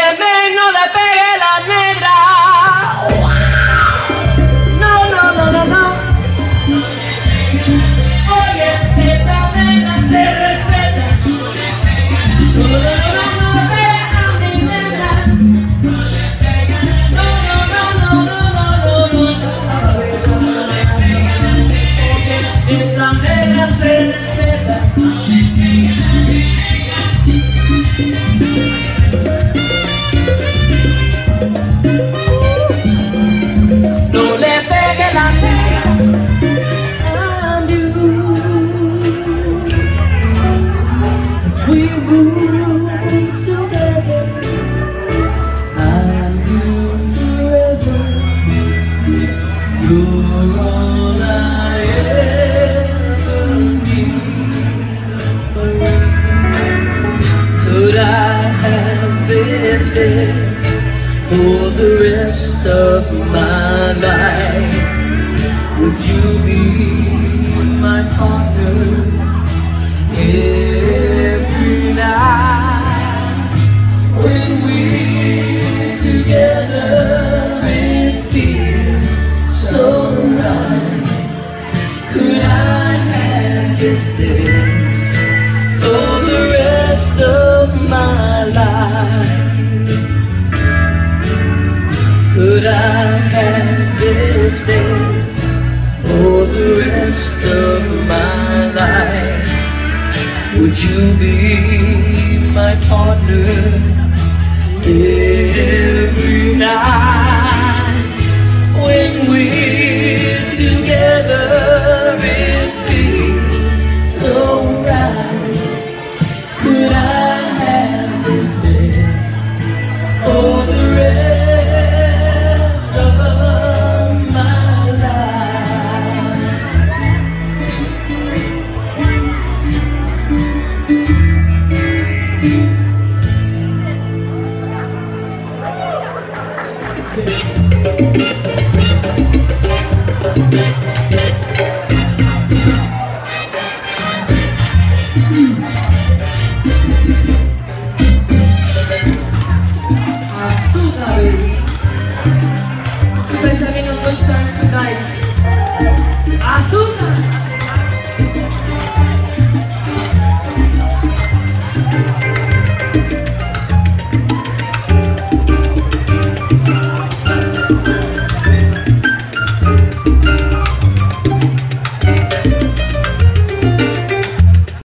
no le pegue la negra. No, no, no, no, no. Oye, esa nena se respeta. No, no, no, no, no le pegue a mi nena. No le pegue. No, no, no, no, no, no, no, no. Oye, esa nena se respeta. We move together, I'm you forever. You're all I ever need. Could I have this dance for the rest of my life? Would you be my partner? Every night when we're together, it feels so right. Could I have this dance for the rest of my life? Could I have this dance for the rest of my life? Would you be my partner every night when we're together? It feels so right. Could I have this dance for the rest of my life?